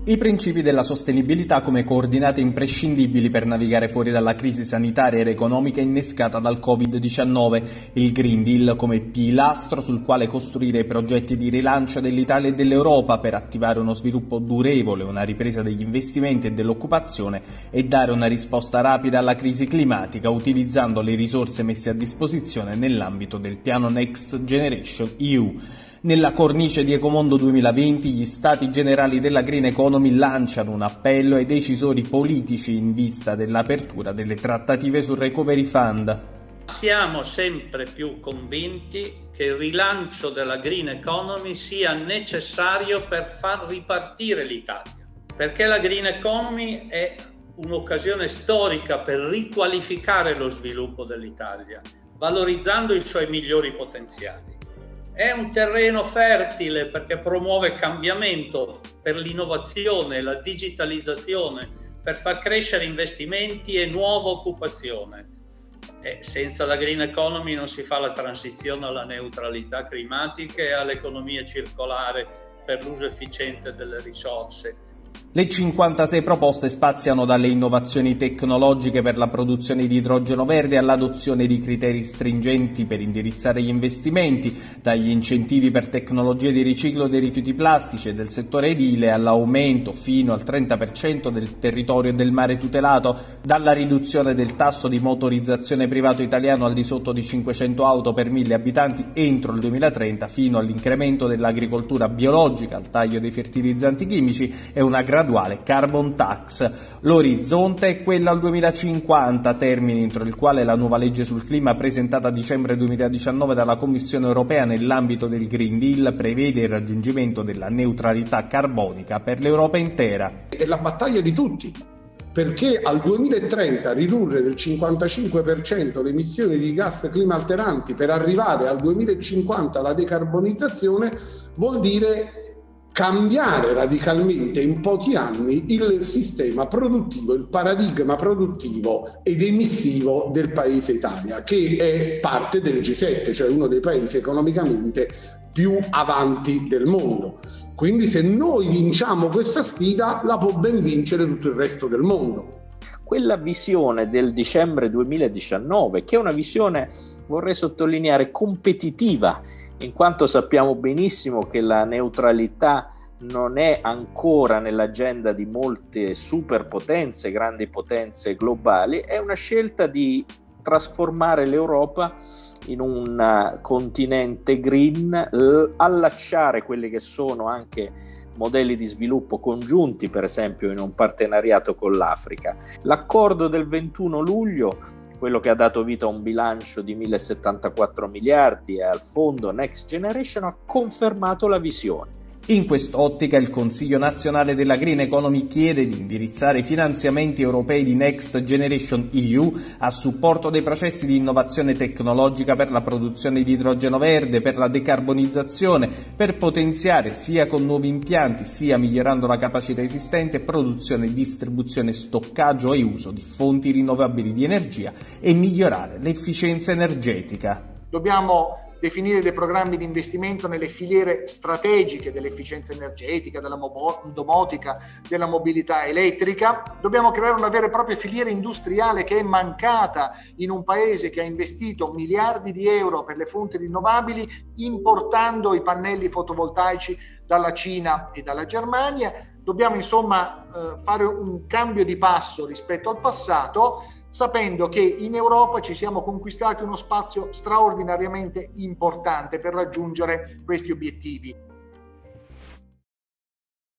I principi della sostenibilità come coordinate imprescindibili per navigare fuori dalla crisi sanitaria ed economica innescata dal Covid-19, il Green Deal come pilastro sul quale costruire i progetti di rilancio dell'Italia e dell'Europa per attivare uno sviluppo durevole, una ripresa degli investimenti e dell'occupazione e dare una risposta rapida alla crisi climatica utilizzando le risorse messe a disposizione nell'ambito del piano Next Generation EU. Nella cornice di Ecomondo 2020 gli Stati Generali della Green Economy lanciano un appello ai decisori politici in vista dell'apertura delle trattative sul Recovery Fund. Siamo sempre più convinti che il rilancio della Green Economy sia necessario per far ripartire l'Italia, perché la Green Economy è un'occasione storica per riqualificare lo sviluppo dell'Italia, valorizzando i suoi migliori potenziali. È un terreno fertile perché promuove cambiamento per l'innovazione, la digitalizzazione, per far crescere investimenti e nuova occupazione. E senza la Green Economy non si fa la transizione alla neutralità climatica e all'economia circolare per l'uso efficiente delle risorse. Le 56 proposte spaziano dalle innovazioni tecnologiche per la produzione di idrogeno verde all'adozione di criteri stringenti per indirizzare gli investimenti, dagli incentivi per tecnologie di riciclo dei rifiuti plastici e del settore edile all'aumento fino al 30% del territorio del mare tutelato, dalla riduzione del tasso di motorizzazione privato italiano al di sotto di 500 auto per 1000 abitanti entro il 2030 fino all'incremento dell'agricoltura biologica, al taglio dei fertilizzanti chimici e una graduale carbon tax. L'orizzonte è quello al 2050, termine entro il quale la nuova legge sul clima presentata a dicembre 2019 dalla Commissione europea nell'ambito del Green Deal prevede il raggiungimento della neutralità carbonica per l'Europa intera. È la battaglia di tutti, perché al 2030 ridurre del 55% le emissioni di gas climalteranti per arrivare al 2050 alla decarbonizzazione vuol dire cambiare radicalmente in pochi anni il sistema produttivo, il paradigma produttivo ed emissivo del paese Italia, che è parte del G7, cioè uno dei paesi economicamente più avanti del mondo. Quindi se noi vinciamo questa sfida, la può ben vincere tutto il resto del mondo. Quella visione del dicembre 2019, che è una visione, vorrei sottolineare, competitiva, in quanto sappiamo benissimo che la neutralità non è ancora nell'agenda di molte superpotenze, grandi potenze globali, è una scelta di trasformare l'Europa in un continente green, allacciare quelli che sono anche modelli di sviluppo congiunti, per esempio in un partenariato con l'Africa. L'accordo del 21 luglio, quello che ha dato vita a un bilancio di 1074 miliardi e al fondo Next Generation, ha confermato la visione. In quest'ottica il Consiglio nazionale della Green Economy chiede di indirizzare i finanziamenti europei di Next Generation EU a supporto dei processi di innovazione tecnologica per la produzione di idrogeno verde, per la decarbonizzazione, per potenziare sia con nuovi impianti sia migliorando la capacità esistente produzione, distribuzione, stoccaggio e uso di fonti rinnovabili di energia e migliorare l'efficienza energetica. Dobbiamo definire dei programmi di investimento nelle filiere strategiche dell'efficienza energetica, della domotica, della mobilità elettrica. Dobbiamo creare una vera e propria filiera industriale che è mancata in un paese che ha investito miliardi di euro per le fonti rinnovabili importando i pannelli fotovoltaici dalla Cina e dalla Germania. Dobbiamo insomma fare un cambio di passo rispetto al passato, sapendo che in Europa ci siamo conquistati uno spazio straordinariamente importante per raggiungere questi obiettivi.